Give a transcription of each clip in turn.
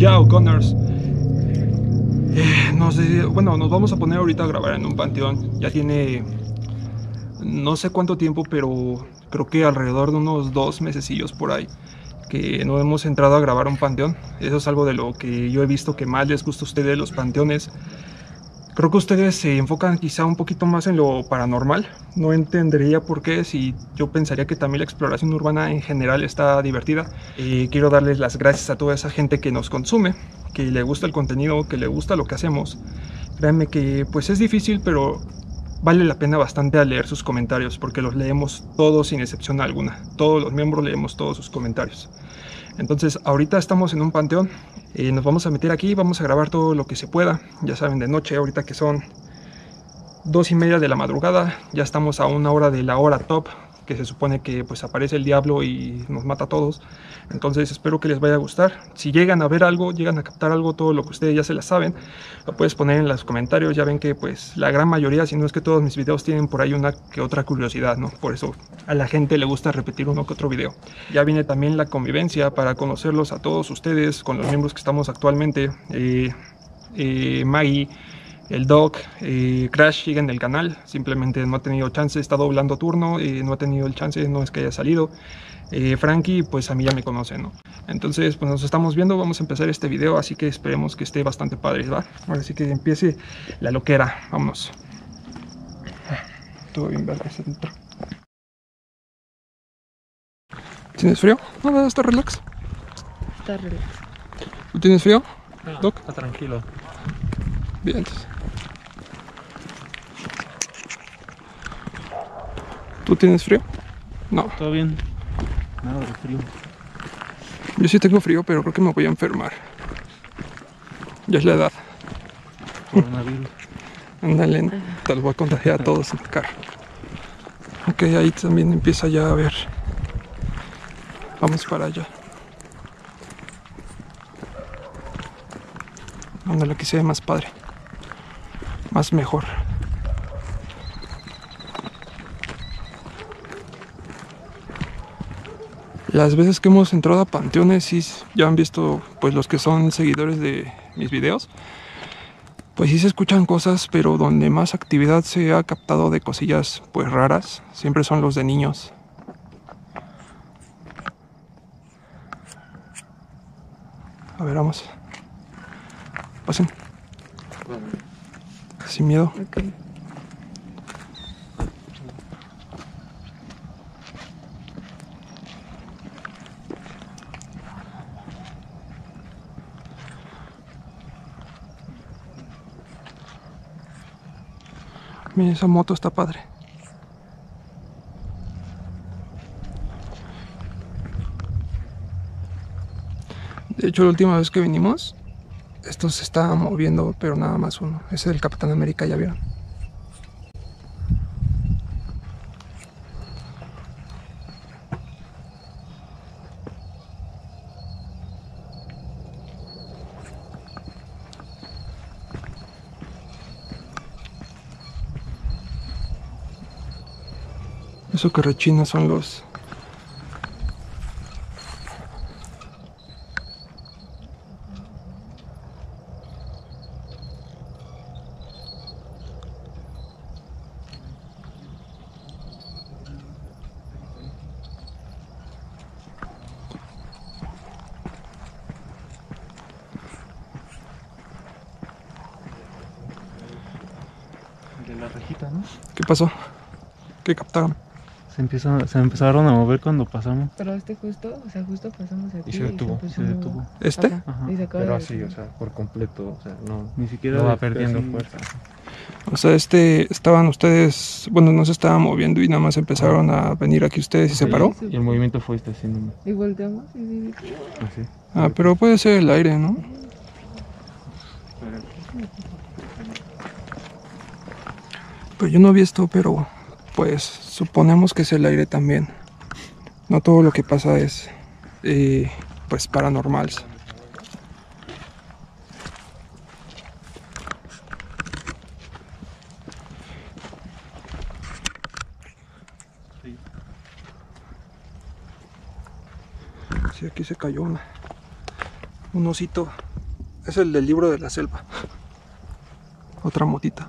Ya, O'Connors. Bueno, nos vamos a poner ahorita a grabar en un panteón. Ya tiene no sé cuánto tiempo, pero creo que alrededor de unos 2 mesecillos por ahí que no hemos entrado a grabar un panteón. Eso es algo de lo que yo he visto que más les gusta a ustedes los panteones. Creo que ustedes se enfocan quizá un poquito más en lo paranormal. No entendería por qué, si yo pensaría que también la exploración urbana en general está divertida. Quiero darles las gracias a toda esa gente que nos consume, que le gusta el contenido, que le gusta lo que hacemos. Créanme que pues es difícil, pero vale la pena bastante a leer sus comentarios, porque los leemos todos sin excepción alguna. Todos los miembros leemos todos sus comentarios. Entonces ahorita estamos en un panteón, nos vamos a meter aquí, vamos a grabar todo lo que se pueda. Ya saben, de noche, ahorita que son 2:30 de la madrugada, ya estamos a 1 hora de la hora top, que se supone que pues aparece el diablo y nos mata a todos. Entonces espero que les vaya a gustar. Si llegan a ver algo, llegan a captar algo, todo lo que ustedes ya se la saben, lo puedes poner en los comentarios. Ya ven que pues la gran mayoría, si no es que todos mis videos, tienen por ahí una que otra curiosidad, ¿no? Por eso a la gente le gusta repetir uno que otro video. Ya viene también la convivencia para conocerlos a todos ustedes con los miembros que estamos actualmente. Maggie, el Doc, Crash sigue en el canal, simplemente no ha tenido chance, está doblando turno, no ha tenido el chance, no es que haya salido. Frankie, pues a mí ya me conoce, ¿no? Entonces, pues nos estamos viendo, vamos a empezar este video, así que esperemos que esté bastante padre, ¿va? Ahora sí que empiece la loquera, vámonos. Todo bien, verga, ese dentro. ¿Tienes frío? No, está relax. Está relax. ¿Tú tienes frío, no, Doc? Está tranquilo. Bien, entonces. ¿Tú tienes frío? No. Todo bien. Nada de frío. Yo sí tengo frío, pero creo que me voy a enfermar. Ya es la edad. Coronavirus. Ándale, te los voy a contagiar a todos en el carro. Ok, ahí también empieza ya a ver. Vamos para allá. Ándale, que sea más padre. Más mejor. Las veces que hemos entrado a panteones, sí, ya han visto, pues los que son seguidores de mis videos, pues sí se escuchan cosas, pero donde más actividad se ha captado de cosillas pues raras, siempre son los de niños. A ver, vamos. Pasen. Sin miedo. Okay. Miren, esa moto está padre. De hecho, la última vez que vinimos, esto se estaba moviendo, pero nada más uno. Ese del Capitán América, ¿ya vieron? Eso que rechina son los... De la rejita, ¿no? ¿Qué pasó? ¿Qué captaron? Se empezaron a mover cuando pasamos. Pero justo, o sea, justo pasamos aquí Y se detuvo, empezó se a detuvo. mover. ¿Este? Ajá, y se acaba Pero de así, detener. o sea, por completo, o sea, no, Ni siquiera no va de- perdiendo así- fuerza. O sea, estaban ustedes, bueno, no se estaban moviendo y nada más empezaron a venir aquí ustedes y se paró. Y el movimiento fue así nomás. Y volteamos y sí, Así. Ah, pero puede ser el aire, ¿no? Pues yo no vi esto, pero pues suponemos que es el aire también. No todo lo que pasa es pues paranormal. Sí, aquí se cayó una. Un osito. Es el del libro de la selva. Otra motita.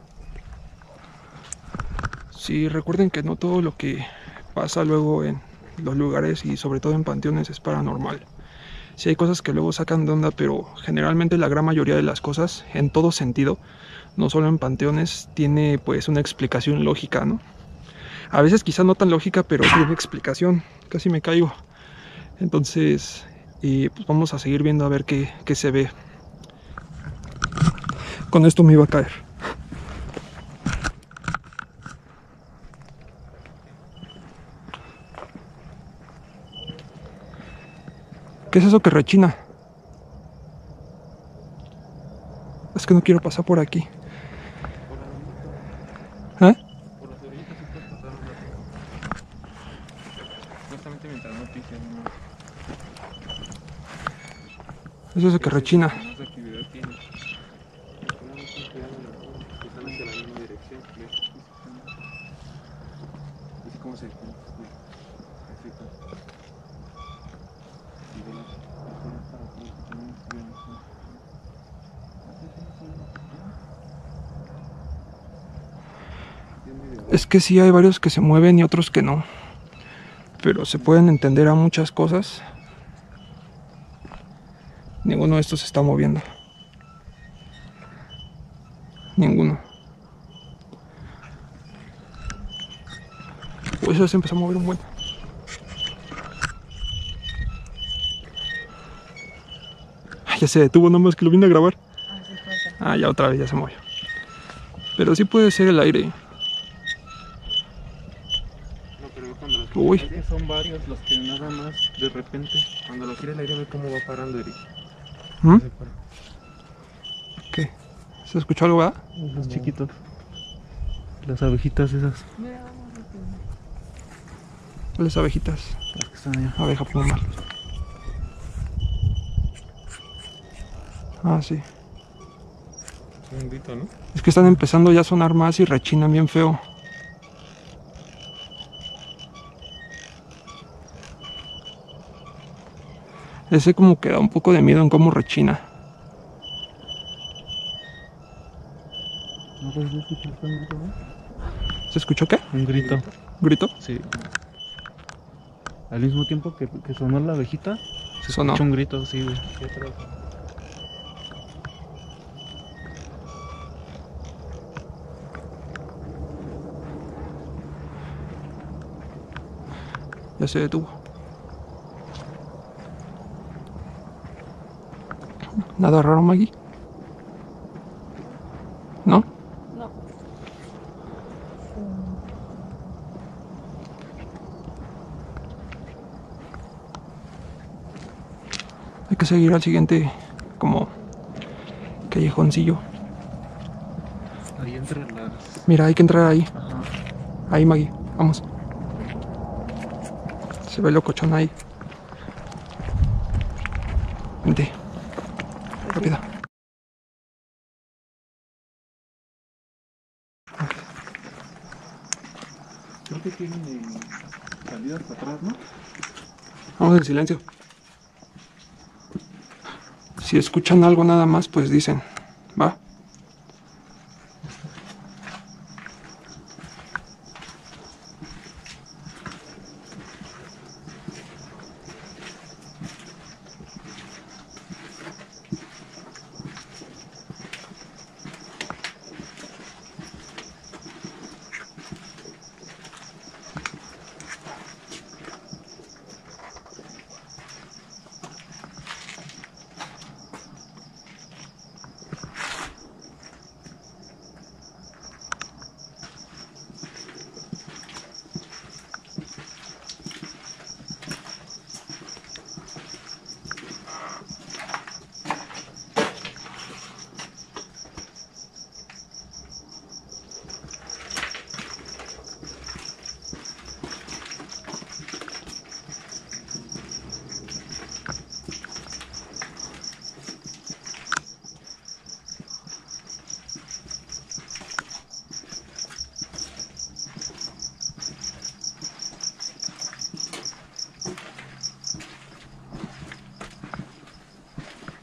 Sí, recuerden que no todo lo que pasa luego en los lugares y sobre todo en panteones es paranormal. Sí hay cosas que luego sacan de onda, pero generalmente la gran mayoría de las cosas, en todo sentido, no solo en panteones, tiene pues una explicación lógica, ¿no? A veces quizá no tan lógica, pero tiene explicación. Casi me caigo. Entonces, pues vamos a seguir viendo a ver qué se ve. Con esto me iba a caer. ¿Qué es eso que rechina? Es que no quiero pasar por aquí. ¿Eh? Por las orillitas sí puedes pasar un rato. Justamente mientras no pises, no. Es eso que rechina. Más actividad tienes. Están hacia la misma dirección. Así como se Es que sí hay varios que se mueven y otros que no. Pero se pueden entender a muchas cosas. Ninguno de estos se está moviendo. Ninguno. Uy, eso se empezó a mover un buen. Ya se detuvo, nomás que lo vine a grabar. Así pasa. Ah, ya otra vez ya se movió. Pero sí puede ser el aire. No, pero cuando los Uy. es que son varios los que nada más de repente, cuando lo quiere el aire, ve cómo va parando, Eric. ¿Mm? Se para. ¿Qué? ¿Se escuchó algo, verdad? Los chiquitos. Las abejitas esas. Mira, vamos rápido. Las abejitas. Las que están allá. Abeja pluma. Ah, sí. Un grito, ¿no? Es que están empezando ya a sonar más y rechinan bien feo. Ese como que da un poco de miedo en cómo rechina. ¿No puedes escuchar un grito, no? ¿Se escuchó qué? Un grito. ¿Grito? Sí. Al mismo tiempo que sonó la abejita, se Sonó. escuchó un grito, sí, güey. Ya se detuvo. ¿Nada raro, Maggie? ¿No? No. Hay que seguir al siguiente como callejoncillo. Ahí entre las... Mira, hay que entrar ahí. Ajá. Ahí, Maggie. Vamos. Se ve locochón ahí. Vente. Rápido. Creo que tienen salidas para atrás, ¿no? Vamos en silencio. Si escuchan algo nada más, pues dicen. ¿Va?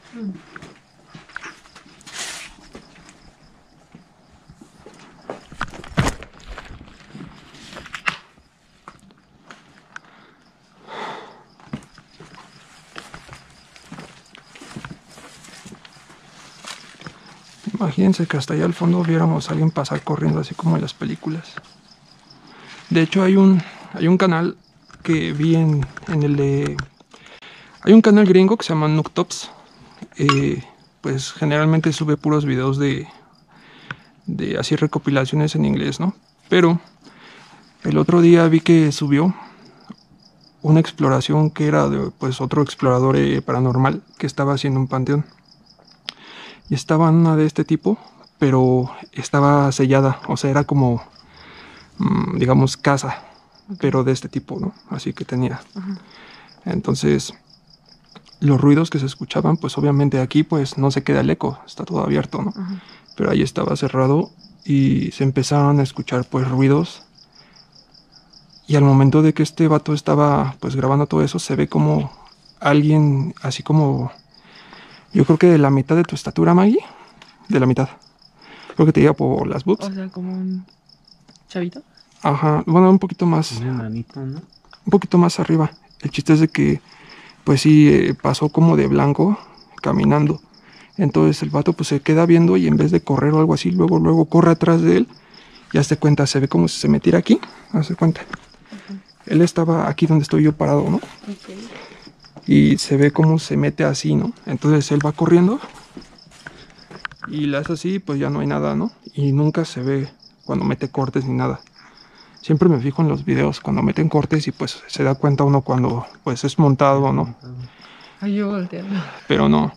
Imagínense que hasta allá al fondo viéramos a alguien pasar corriendo así como en las películas. De hecho hay un canal que vi en el de... Hay un canal gringo que se llama Nooktops. Pues generalmente sube puros videos de así recopilaciones en inglés, ¿no? Pero el otro día vi que subió una exploración que era de pues otro explorador paranormal que estaba haciendo un panteón. Y estaba en una de este tipo, pero estaba sellada, o sea, era como, digamos, casa, pero de este tipo, ¿no? Así que tenía. Entonces, los ruidos que se escuchaban, pues obviamente aquí pues no se queda el eco, está todo abierto, ¿no? Pero ahí estaba cerrado y se empezaron a escuchar pues ruidos. Y al momento de que este vato estaba pues grabando todo eso, se ve como alguien así como, yo creo que de la mitad de tu estatura, Maggie, de la mitad. Creo que te iba por las boobs. O sea, como un chavito. Ajá, bueno, un poquito más, Un enanito, ¿no? un poquito más arriba. El chiste es de que, pues sí, pasó como de blanco caminando. Entonces el vato pues se queda viendo y en vez de correr o algo así, luego corre atrás de él. Y hazte cuenta, se ve como si se metiera aquí, hazte cuenta. Él estaba aquí donde estoy yo parado, ¿no? Y se ve como se mete así, ¿no? Entonces él va corriendo y le hace así, pues ya no hay nada, ¿no? Y nunca se ve cuando mete cortes ni nada. Siempre me fijo en los videos cuando meten cortes y pues se da cuenta uno cuando pues es montado o no. Ay, yo volteando. Pero no.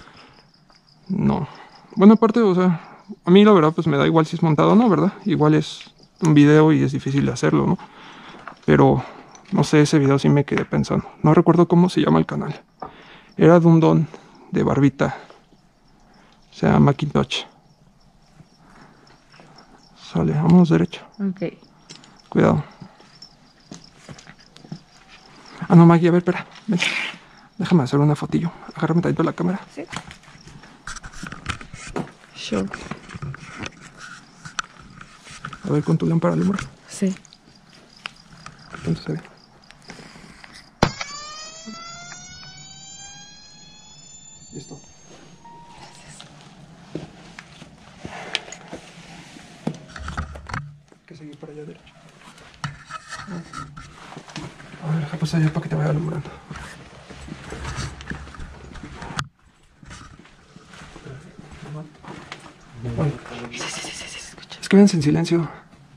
Bueno, aparte, o sea, a mí la verdad pues me da igual si es montado o no, ¿verdad? Igual es un video y es difícil de hacerlo, ¿no? Pero, no sé, ese video sí me quedé pensando. No recuerdo cómo se llama el canal. Era de un don de barbita. Se llama Macintosh. Sale, vámonos derecho. Ok. Cuidado. Ah, no, Maggie, a ver, espera. Ven. Déjame hacer una fotillo. Agárrame tantito la cámara. Sí. Sure. A ver, con tu lámpara alumbra. Sí. ¿Cuánto se ve? Listo. Hay que seguir para allá derecho. A ver, deja pasar allá para que te vaya alumbrando. Bueno. Es que véanse en silencio.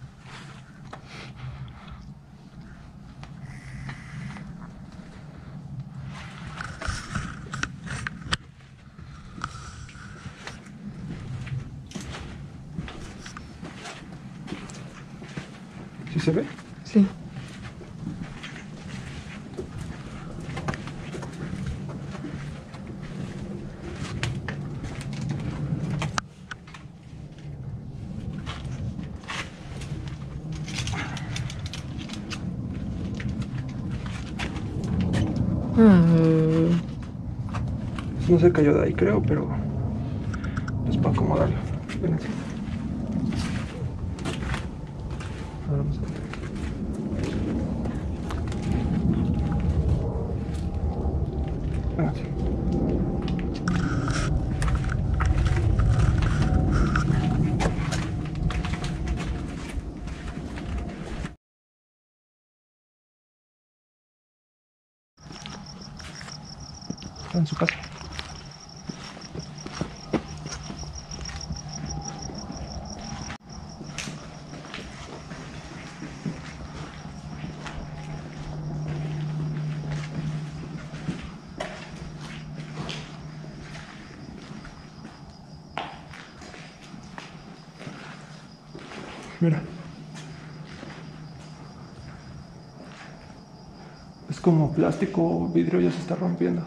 ¿Sí se ve? Sí. No se cayó de ahí, creo, pero es para acomodarlo. Ven así. Ahora vamos a ver. Ven así. Está en su casa. Mira. Es como plástico, vidrio ya se está rompiendo.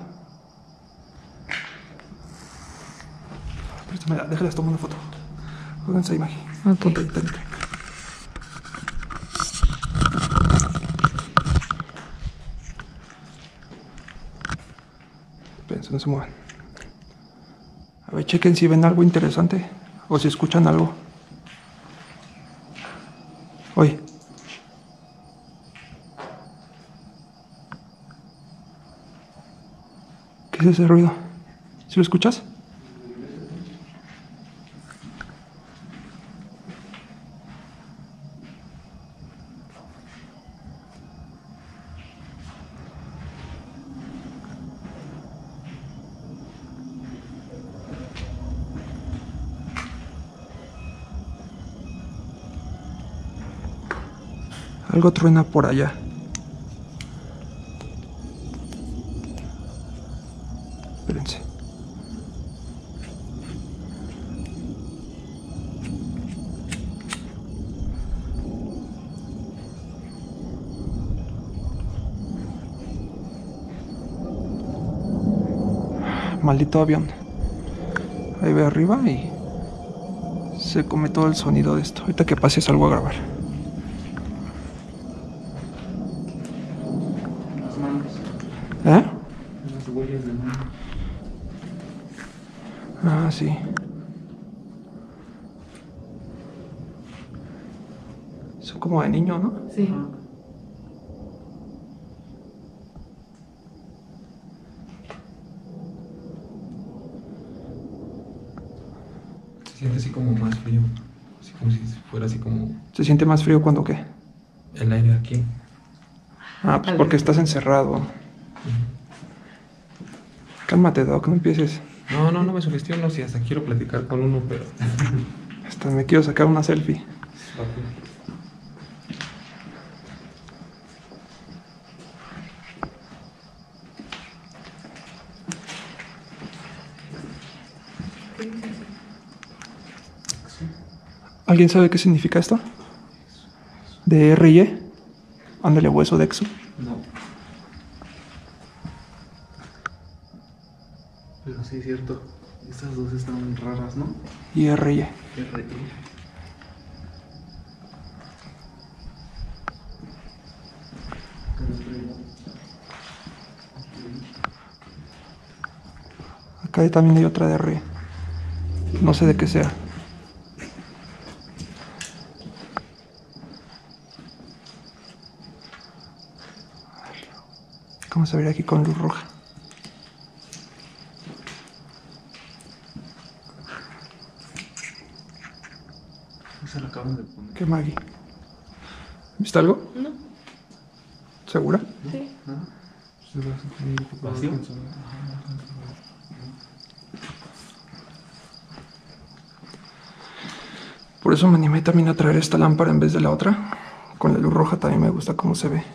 Préstame, déjales tomar una foto. Pónganse ahí, Maggie. Ok. Ponte ahí, tantito. Espérense, no se muevan. A ver, chequen si ven algo interesante o si escuchan algo. Oye. ¿Qué es ese ruido? ¿Sí lo escuchas? Algo truena por allá. Espérense. Maldito avión. Ahí ve arriba y se come todo el sonido de esto. Ahorita que pase salgo a grabar. Las manos. ¿Eh? Las huellas de mano. Ah, sí. Son como de niño, ¿no? Sí. Se siente así como más frío. Así como si fuera así como ¿Se siente más frío cuando qué? el aire aquí. Ah, pues porque estás encerrado. Cálmate, Doc, no empieces. No me sugestiono, si hasta quiero platicar con uno, pero... Hasta me quiero sacar una selfie. ¿Alguien sabe qué significa esto? ¿De R&Y? Ándale, hueso de exo. No. Pero sí es cierto. Estas dos están raras, ¿no? Y R&Y. R.I. Acá también hay otra de R&Y. No sé de qué sea. Vamos a ver aquí con luz roja. Se lo acaban de poner. ¿Qué, Maggie? ¿Viste algo? No. ¿Segura? Sí. ¿Vacío? Por eso me animé también a traer esta lámpara en vez de la otra. Con la luz roja también me gusta cómo se ve.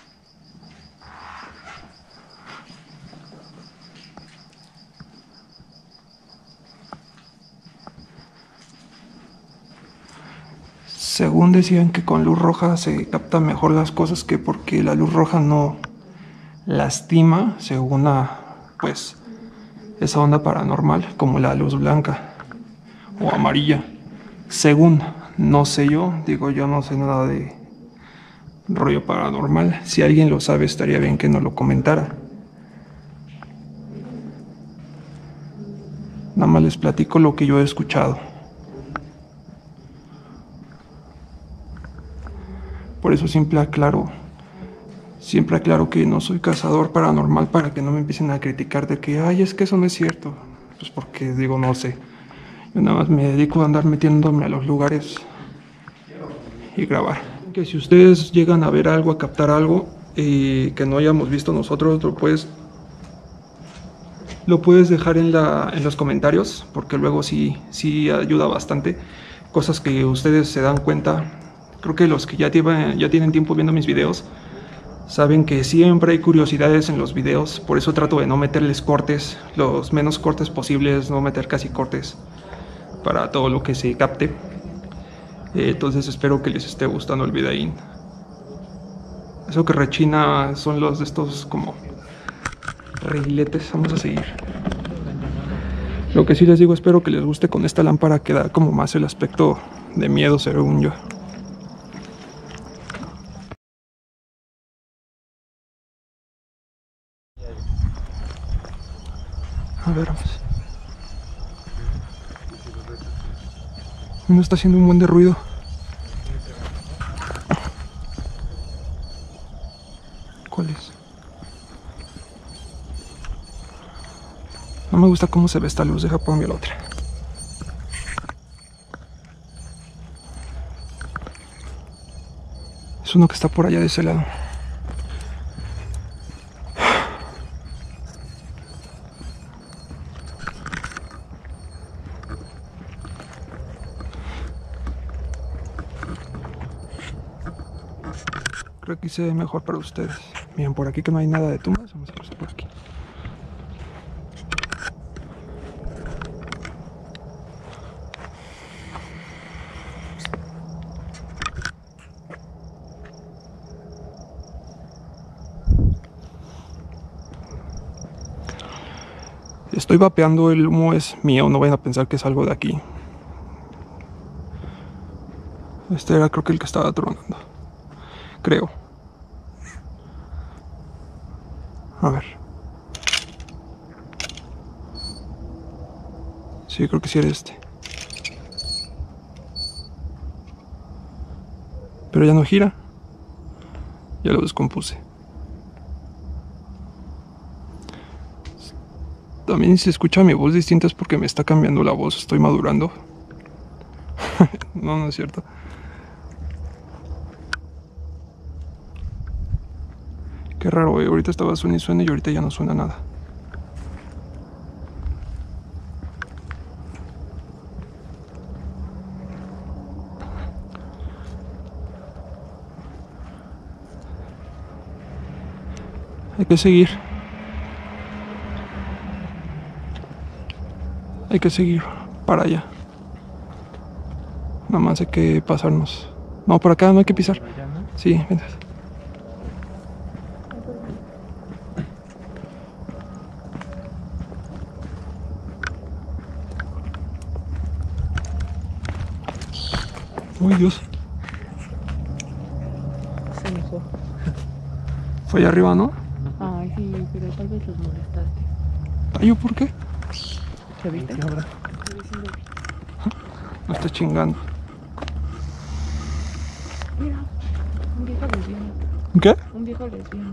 Según decían que con luz roja se captan mejor las cosas que porque la luz roja no lastima, según pues esa onda paranormal, como la luz blanca o amarilla. Según, no sé yo, digo yo no sé nada de rollo paranormal. Si alguien lo sabe estaría bien que nos lo comentara. Nada más les platico lo que yo he escuchado. Por eso siempre aclaro que no soy cazador paranormal para que no me empiecen a criticar de que, ay, es que eso no es cierto. Pues porque digo, no sé. Yo nada más me dedico a andar metiéndome a los lugares y grabar. Que si ustedes llegan a ver algo, a captar algo que no hayamos visto nosotros, lo puedes dejar en los comentarios, porque luego sí ayuda bastante. Cosas que ustedes se dan cuenta. Creo que los que ya tienen tiempo viendo mis videos saben que siempre hay curiosidades en los videos, por eso trato de no meterles cortes, los menos cortes posibles, no meter casi cortes para todo lo que se capte. Entonces espero que les esté gustando el videín. Eso que rechina son los de estos como reguiletes. Vamos a seguir. Lo que sí les digo, espero que les guste con esta lámpara que da como más el aspecto de miedo, según yo. A ver, vamos. No está haciendo un buen de ruido. ¿Cuál es? No me gusta cómo se ve esta luz. Deja ponerme la otra. Es uno que está por allá de ese lado. Creo que aquí se ve mejor para ustedes. Miren, por aquí que no hay nada de tumbas. Vamos a pasar por aquí. Estoy vapeando, el humo es mío, no vayan a pensar que es algo de aquí. Este era creo que el que estaba tronando. Creo. A ver. Sí, creo que sí era este. Pero ya no gira. Ya lo descompuse. También si se escucha mi voz distinta es porque me está cambiando la voz, estoy madurando. No, no es cierto. Qué raro, güey. Ahorita estaba suena y ahorita ya no suena nada. Hay que seguir. Hay que seguir para allá. Nada más hay que pasarnos. No, por acá no hay que pisar. Sí, ven. Uy, Dios. Se enojó. Fue allá arriba, ¿no? Ay, sí, pero tal vez los molestaste. ¿Ay, yo por qué? ¿Chavita? ¿Qué habrá? No está chingando. Mira, un viejo lesbiano. ¿Qué? Un viejo lesbiano.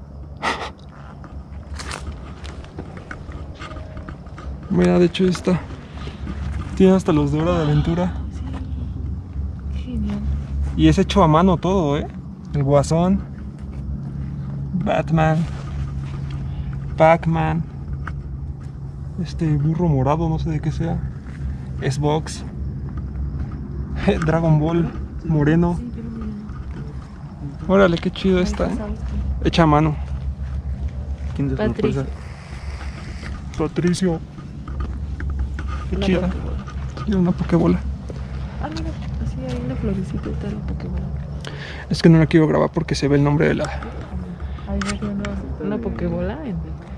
Mira, de hecho esta tiene hasta los de Hora de Aventura. Sí. Genial. Y es hecho a mano todo, ¿eh? El Guasón, Batman, Pac-Man, este burro morado, no sé de qué sea, Xbox, Dragon Ball moreno. Sí, pero mira. Órale, qué chido está, ¿eh? Hecha a mano. ¿Quién desbloqueó Patricio. esa? Patricio. Qué La chida. Pokébola. Quiero una pokebola. Ah, mira, así hay una florecita y está la Pokébola. Es que no la quiero grabar porque se ve el nombre de la... Ahí hay una Pokébola en...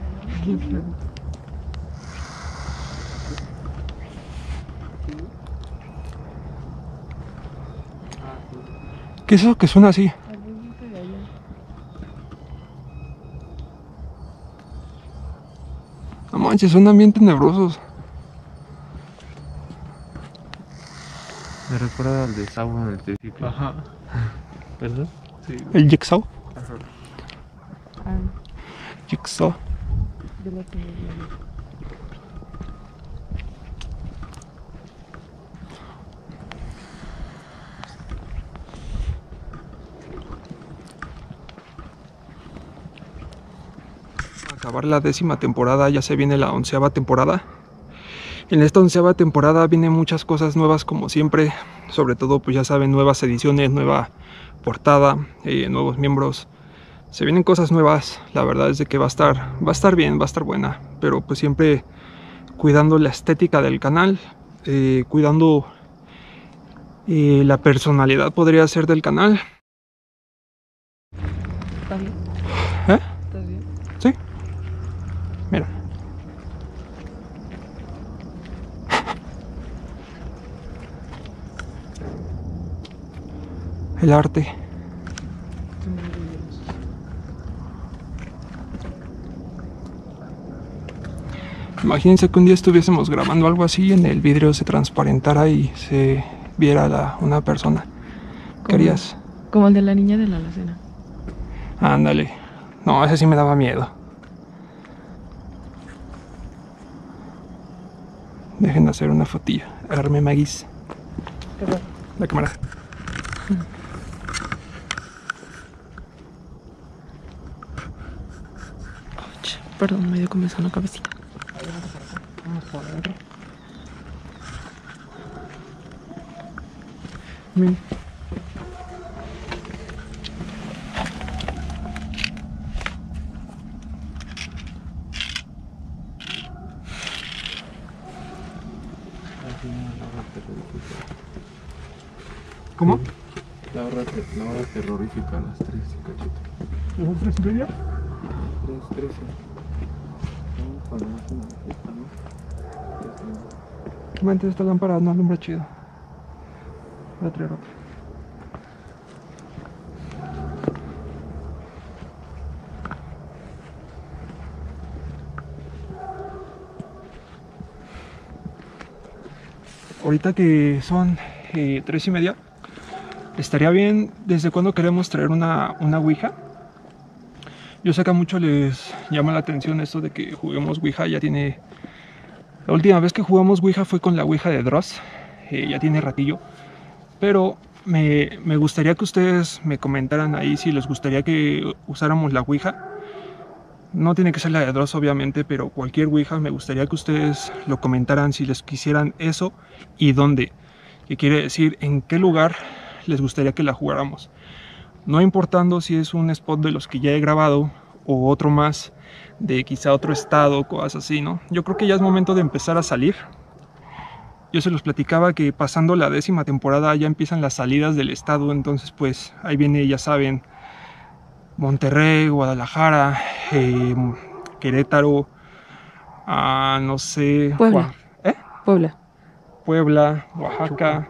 ¿Qué es eso que suena así? Arbolito de allá. No manches, suenan bien tenebrosos. Me recuerda al de Sawa en el triciclo. Ajá. ¿Verdad? Sí. El Jigsaw. Ajá. Ah, Jigsaw. de la que me dio. Acabar la 10ª temporada, ya se viene la 11ª temporada. En esta 11ª temporada vienen muchas cosas nuevas como siempre, sobre todo pues ya saben, nuevas ediciones, nueva portada, nuevos miembros. Se vienen cosas nuevas, la verdad es de que va a estar bien, va a estar buena, pero pues siempre cuidando la estética del canal, cuidando la personalidad podría ser del canal. ¿Está bien? ¿Eh? ¿Estás bien? Sí. Mira. El arte. Estoy muy orgulloso. Imagínense que un día estuviésemos grabando algo así, en el vidrio se transparentara y se viera una persona. ¿Qué harías? Como el de la niña de la alacena. Ándale. No, ese sí me daba miedo. Dejen de hacer una fotilla. Agarrame maguis. La cámara. Perdón, me dio comezón la cabecita. Vamos por adentro. Ven. ¿Cómo? La hora terrorífica a las 3 y cachito. ¿Las 3:30? 3:13. Cuando no es una fiesta, ¿no? Mente, esta lámpara no alumbra chido. Voy a traer otra. Ahorita que son 3:30, estaría bien. ¿Desde cuándo queremos traer una Ouija? Yo sé que a muchos les llama la atención esto de que juguemos Ouija. Ya tiene... La última vez que jugamos Ouija fue con la Ouija de Dross. Ya tiene ratillo. Pero me gustaría que ustedes me comentaran ahí si les gustaría que usáramos la Ouija. No tiene que ser la de Dross, obviamente, pero cualquier Ouija. Me gustaría que ustedes lo comentaran si les quisieran eso y dónde. Que quiere decir en qué lugar les gustaría que la jugáramos. No importando si es un spot de los que ya he grabado o otro más de quizá otro estado, cosas así, ¿no? Yo creo que ya es momento de empezar a salir. Yo se los platicaba que pasando la 10ª temporada ya empiezan las salidas del estado, entonces pues ahí viene, ya saben, Monterrey, Guadalajara, Querétaro, no sé... Puebla. Puebla. Puebla, Oaxaca,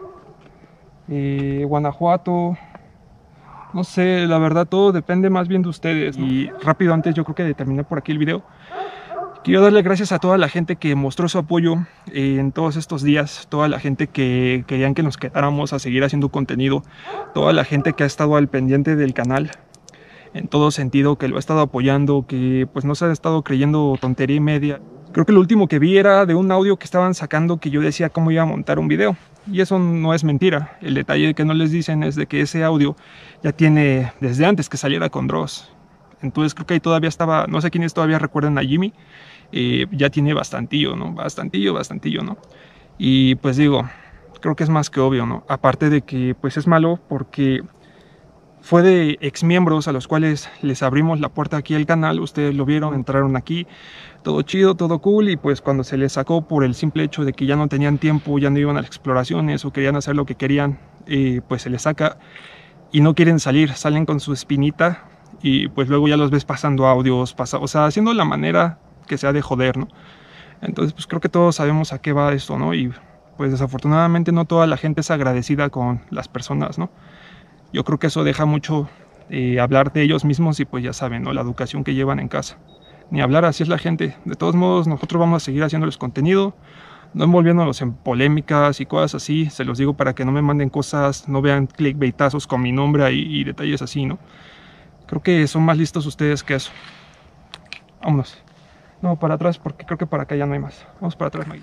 Guanajuato... No sé, la verdad todo depende más bien de ustedes, ¿no? Y rápido, antes yo creo que de terminar por aquí el video, quiero darle gracias a toda la gente que mostró su apoyo en todos estos días, toda la gente que querían que nos quedáramos a seguir haciendo contenido, toda la gente que ha estado al pendiente del canal en todo sentido, que lo ha estado apoyando, que pues no se ha estado creyendo tontería y media. Creo que lo último que vi era de un audio que estaban sacando que yo decía cómo iba a montar un video. Y eso no es mentira. El detalle que no les dicen es de que ese audio ya tiene desde antes que saliera con Dross. Entonces creo que ahí todavía estaba, no sé quiénes todavía recuerdan a Jimmy, ya tiene bastantillo, ¿no? Bastantillo, ¿no? Y pues digo, creo que es más que obvio, ¿no? Aparte de que pues es malo porque fue de exmiembros a los cuales les abrimos la puerta aquí al canal. Ustedes lo vieron, entraron aquí, todo chido, todo cool, y pues cuando se les sacó por el simple hecho de que ya no tenían tiempo, ya no iban a las exploraciones o querían hacer lo que querían, pues se les saca y no quieren salir, salen con su espinita y pues luego ya los ves pasando audios, o sea, haciendo la manera que sea de joder, ¿no? Entonces pues creo que todos sabemos a qué va esto, ¿no? Y pues desafortunadamente no toda la gente es agradecida con las personas, ¿no? Yo creo que eso deja mucho hablar de ellos mismos y pues ya saben, ¿no? La educación que llevan en casa. Ni hablar, así es la gente. De todos modos, nosotros vamos a seguir haciéndoles contenido, no envolviéndolos en polémicas y cosas así. Se los digo para que no me manden cosas, no vean clickbaitazos con mi nombre ahí y detalles así, ¿no? Creo que son más listos ustedes que eso. Vámonos. No, para atrás, porque creo que para acá ya no hay más. Vamos para atrás, Maggie.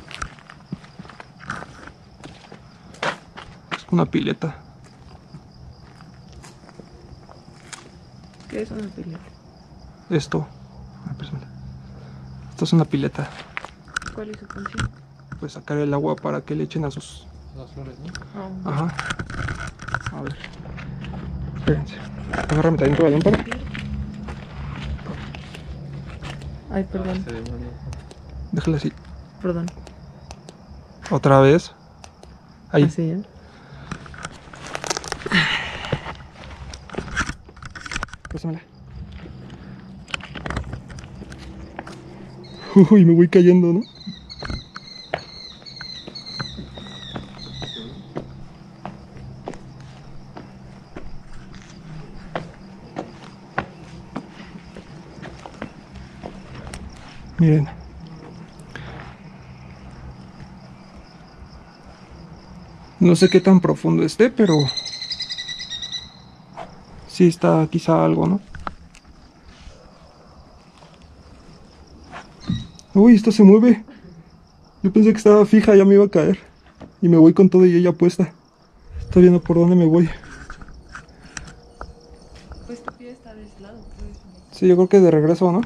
Es una pileta. ¿Qué es una pileta? Esto es una pileta. ¿Cuál es su función? Pues sacar el agua para que le echen a sus... Las flores, ¿no? Ajá. A ver. Espérense. Agárrame también toda la lámpara. Ay, perdón. Déjala así. Perdón. Otra vez. Ahí. Así, ¿eh? Pásamela. Uy, me voy cayendo, ¿no? Miren. No sé qué tan profundo esté, pero sí está quizá algo, ¿no? Uy, esto se mueve. Yo pensé que estaba fija, ya me iba a caer. Y me voy con todo y ella puesta. Estoy viendo por dónde me voy. Pues tu pie está de ese lado, pues. Sí, yo creo que de regreso, ¿no?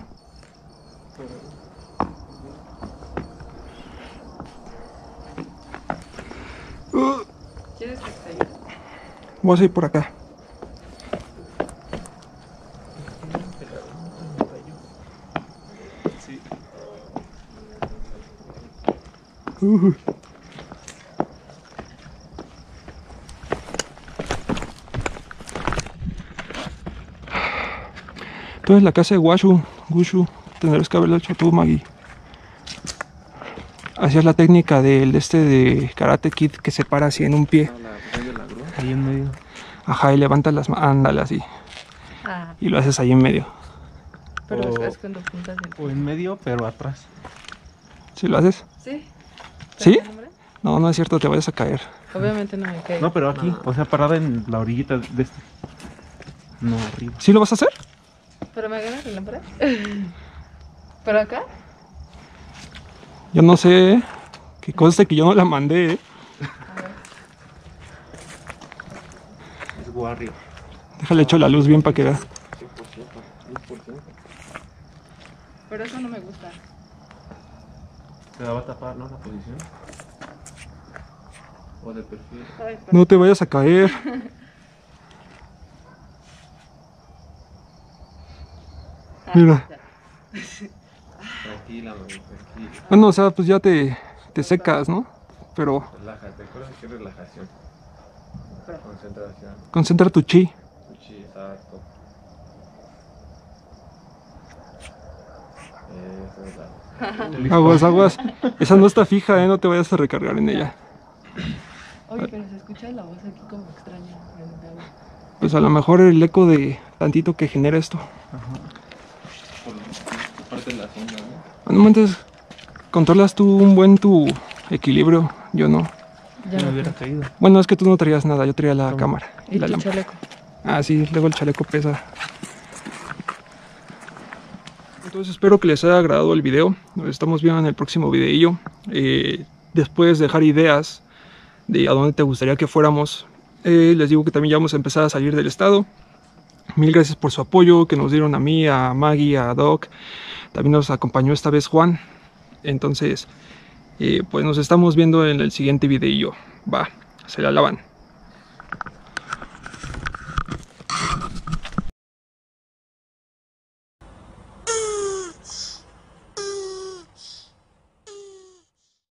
¿Quieres que te ayude? Voy a ir por acá. Sí. Entonces la casa de Wushu, tendrás que haberlo hecho tú, Maggie. Hacías la técnica del de Karate Kid que se para así en un pie. Ahí en medio. Ajá, y levantas las manos, ándale así. Ah, Y lo haces ahí en medio. pero O- es cuando juntas el O en medio, pero atrás. ¿Sí lo haces? ¿Sí? ¿Sí? ¿Está el nombre? No, no es cierto, te vayas a caer. Obviamente no me caigo. No, pero aquí. O sea, parada en la orillita de este. No, arriba. ¿Sí lo vas a hacer? ¿Pero me agarras la lámpara? ¿Pero acá? Yo no sé, ¿eh? Que conste que yo no la mandé, ¿eh? Es Warrior. Déjale echo la luz bien para que vea. 100%. 100%. Pero eso no me gusta. Se la va a tapar, ¿no? La posición. O de perfil. Ay, No te vayas a caer. Mira. Tranquila, mami, tranquila. Bueno, o sea, pues ya te secas, ¿no? Pero Relájate. Acuérdate que es relajación. Concentración. concentra tu chi. Sí, exacto. Eso es la. Aguas, aguas. Esa no está fija, ¿eh? No te vayas a recargar en ella. Oye, pero se escucha la voz aquí como extraña. Pues a lo mejor el eco de tantito que genera esto. Por parte de la sombra, ¿no? Bueno, entonces controlas tú un buen tu equilibrio, yo no. Ya me me hubiera caído. Bueno, es que tú no traías nada, yo traía la cámara ¿Y la tu lámpara. chaleco? Ah, sí, luego el chaleco pesa. Entonces espero que les haya agradado el video. Nos estamos viendo en el próximo videillo. Después dejar ideas de a dónde te gustaría que fuéramos. Les digo que también ya vamos a empezar a salir del estado. Mil gracias por su apoyo que nos dieron a mí, a Maggie, a Doc. También nos acompañó esta vez Juan. Entonces, pues nos estamos viendo en el siguiente videillo. Va, se la lavan.